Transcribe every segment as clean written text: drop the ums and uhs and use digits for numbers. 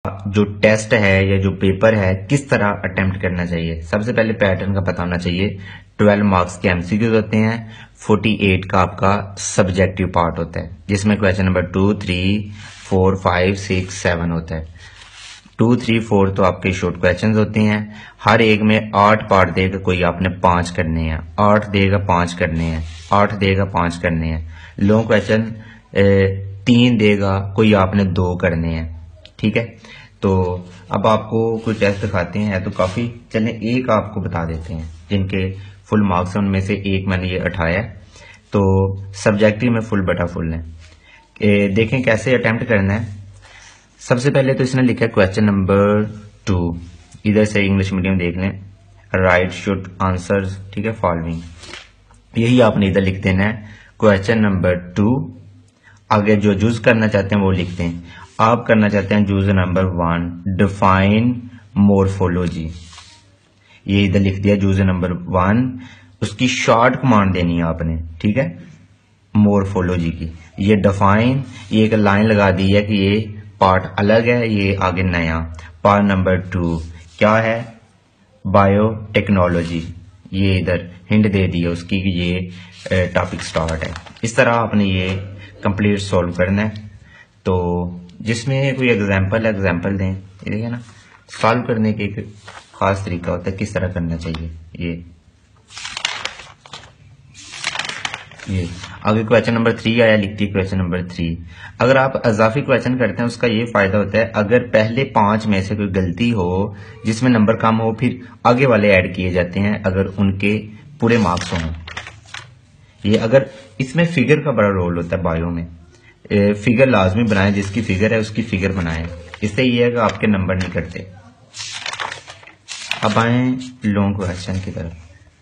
जो टेस्ट है या जो पेपर है किस तरह अटेम्प्ट करना चाहिए। सबसे पहले पैटर्न का पता होना चाहिए। 12 मार्क्स के एमसीक्यूज होते हैं, 48 का आपका सब्जेक्टिव पार्ट होता है, जिसमें क्वेश्चन नंबर 2, 3, 4, 5, 6, 7 होता है। 2, 3, 4 तो आपके शॉर्ट क्वेश्चंस होते हैं। हर एक में 8 पार्ट देगा, कोई आपने 5 करने हैं। 8 देगा 5 करने हैं, 8 देगा 5 करने हैं। लॉन्ग क्वेश्चन 3 देगा, कोई आपने 2 करने हैं। ठीक है, तो अब आपको कोई टेस्ट दिखाते हैं तो काफी, चलें एक आपको बता देते हैं जिनके फुल मार्क्स हैं, उनमें से एक मैंने ये उठाया है। तो सब्जेक्टिव में फुल बटा फुल है। देखें कैसे अटेम्प्ट करना है। सबसे पहले तो इसने लिखा है क्वेश्चन नंबर 2, इधर से इंग्लिश मीडियम देख लें, राइट शुड आंसर्स, ठीक है, फॉलोइंग, यही आपने इधर लिख देना है। क्वेश्चन नंबर 2 आगे जो जूज करना चाहते हैं वो लिखते हैं। आप करना चाहते हैं जूज नंबर 1, डिफाइन मोर्फोलॉजी, ये इधर लिख दिया जूज नंबर 1। उसकी शॉर्ट कमांड देनी है आपने, ठीक है, मोर्फोलॉजी की। ये डिफाइन, ये एक लाइन लगा दी है कि ये पार्ट अलग है, ये आगे नया। पार्ट नंबर 2 क्या है, बायोटेक्नोलॉजी, ये इधर हिंट दे दी है उसकी कि ये टॉपिक स्टार्ट है। इस तरह आपने ये कंप्लीट सॉल्व करना है। तो जिसमें कोई एग्जाम्पल दें, ये देखिए ना, सॉल्व करने के एक खास तरीका होता है किस तरह करना चाहिए। ये आगे क्वेश्चन नंबर 3 आया, लिखती है क्वेश्चन नंबर 3। अगर आप अजाफी क्वेश्चन करते हैं उसका ये फायदा होता है, अगर पहले 5 में से कोई गलती हो जिसमें नंबर कम हो, फिर आगे वाले ऐड किए जाते हैं अगर उनके पूरे मार्क्स हों। ये अगर इसमें फिगर का बड़ा रोल होता है, बायो में फिगर लाजमी बनाएं, जिसकी फिगर है उसकी फिगर बनाएं, इससे ये है कि आपके नंबर नहीं कटते। अब आए लॉन्ग क्वेश्चन की तरफ।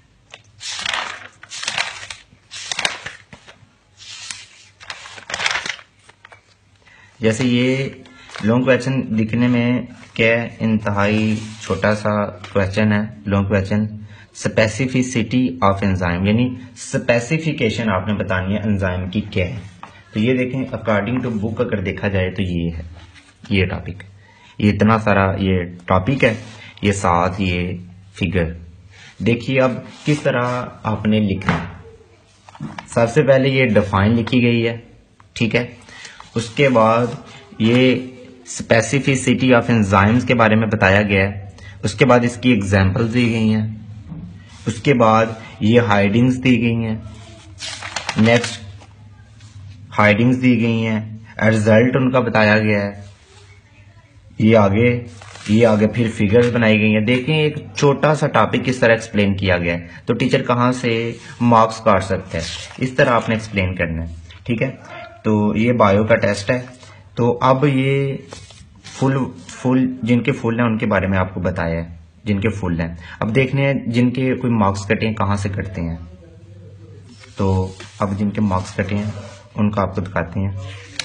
जैसे ये लॉन्ग क्वेश्चन दिखने में क्या इंतहाई छोटा सा क्वेश्चन है। Long question, specificity of enzyme, यानी स्पेसिफिकेशन आपने बतानी है एंजाइम की क्या है। तो ये देखें, अकॉर्डिंग टू बुक अगर देखा जाए तो ये है, ये टॉपिक, ये इतना सारा ये टॉपिक है, ये साथ ये फिगर। देखिए अब किस तरह आपने लिखना। सबसे पहले ये डिफाइन लिखी गई है, ठीक है। उसके बाद ये स्पेसिफिसिटी ऑफ एंजाइम्स के बारे में बताया गया है। उसके बाद इसकी एग्जांपल्स दी गई हैं। उसके बाद ये हाइडिंग्स दी गई हैं। नेक्स्ट हाइडिंग्स दी गई हैं, रिजल्ट उनका बताया गया है। ये आगे फिर फिगर्स बनाई गई हैं। देखें एक छोटा सा टॉपिक किस तरह एक्सप्लेन किया गया है, तो टीचर कहाँ से मार्क्स काट सकता है, इस तरह आपने एक्सप्लेन करना है, ठीक है। तो ये बायो का टेस्ट है। तो अब ये फुल जिनके फुल हैं उनके बारे में आपको बताया है, जिनके फुल हैं। अब देखने हैं जिनके कोई मार्क्स कटे हैं कहाँ से कटते हैं। तो अब जिनके मार्क्स कटे हैं उनका आपको दिखाते हैं।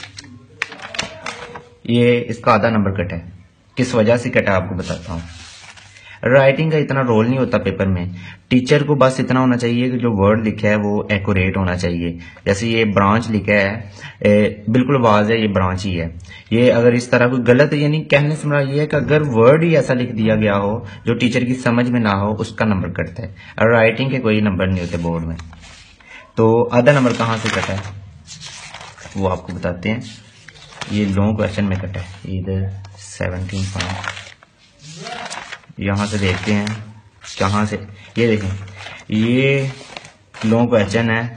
ये इसका आधा नंबर कटा है, किस वजह से कटा आपको बताता हूँ। राइटिंग का इतना रोल नहीं होता पेपर में, टीचर को बस इतना होना चाहिए कि जो वर्ड लिखा है वो एक्यूरेट होना चाहिए। जैसे ये ब्रांच लिखा है, बिल्कुल वाज है, ये ब्रांच ही है। ये अगर इस तरह कोई गलत, यानी कहने से मेरा ये है कि अगर वर्ड ही ऐसा लिख दिया गया हो जो टीचर की समझ में ना हो, उसका नंबर कटता है। और राइटिंग के कोई नंबर नहीं होते बोर्ड में। तो आधा नंबर कहाँ से कटा है वो आपको बताते हैं। ये लॉन्ग क्वेश्चन में कटा है, इधर 17 पॉइंट, यहां से देखते हैं कहां से। ये देखें, ये लॉन्ग क्वेश्चन है,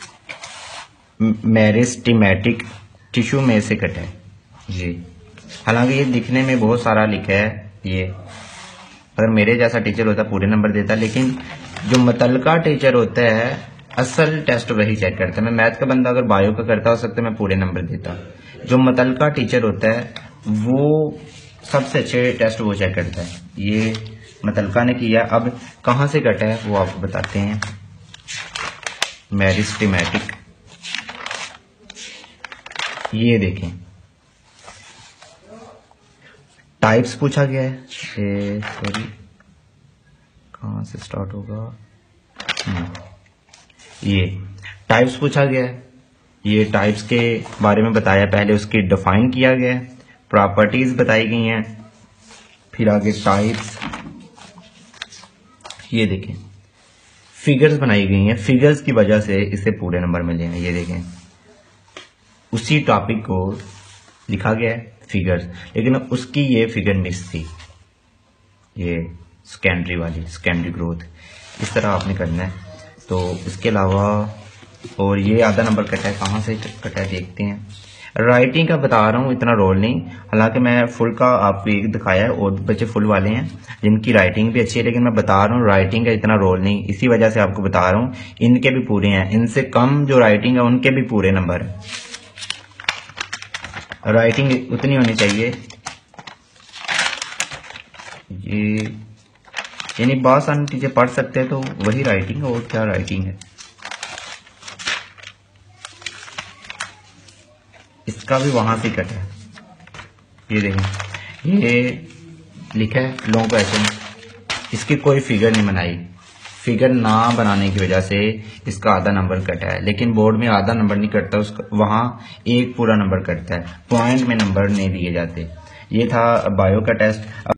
मेरिस्टेमेटिक टिश्यू में से कटा है जी। हालांकि ये दिखने में बहुत सारा लिखा है, ये अगर मेरे जैसा टीचर होता पूरे नंबर देता, लेकिन जो मुतलका टीचर होता है असल टेस्ट वही चेक करता है। मैं मैथ का बंदा अगर बायो का करता हो सकता मैं पूरे नंबर देता। जो मुतलका टीचर होता है वो सबसे अच्छे टेस्ट वो चेक करता है। ये मुतलका ने किया। अब कहां से कटा है वो आपको बताते हैं। मेरिस्टेमेटिक, ये देखें टाइप्स पूछा गया है। सॉरी कहां से स्टार्ट होगा, ये टाइप्स पूछा गया है। ये टाइप्स के बारे में बताया, पहले उसकी डिफाइन किया गया है, प्रॉपर्टीज बताई गई हैं, फिर आगे टाइप्स, ये देखें फिगर्स बनाई गई हैं, फिगर्स की वजह से इसे पूरे नंबर मिले हैं। ये देखें उसी टॉपिक को लिखा गया है फिगर्स, लेकिन उसकी ये फिगर मिस थी, ये सेकेंडरी वाली, सेकेंडरी ग्रोथ। इस तरह आपने करना है। तो इसके अलावा और ये आधा नंबर कटा है, कहाँ से कटा है देखते हैं। राइटिंग का बता रहा हूँ, इतना रोल नहीं, हालांकि मैं फुल का आपको एक दिखाया है और बच्चे फुल वाले हैं जिनकी राइटिंग भी अच्छी है, लेकिन मैं बता रहा हूँ राइटिंग का इतना रोल नहीं, इसी वजह से आपको बता रहा हूँ। इनके भी पूरे हैं, इनसे कम जो राइटिंग है उनके भी पूरे नंबर है। राइटिंग उतनी होनी चाहिए, ये यानी बहुत सारी चीजें पढ़ सकते हैं, तो वही राइटिंग है, और क्या राइटिंग है। इसका भी वहां से कट है, ये देखें ये लिखा है लॉन्ग क्वेश्चन, इसकी कोई फिगर नहीं बनाई, फिगर ना बनाने की वजह से इसका आधा नंबर कटा है। लेकिन बोर्ड में आधा नंबर नहीं कटता, उसका वहां एक पूरा नंबर कटता है, पॉइंट में नंबर नहीं दिए जाते। ये था बायो का टेस्ट।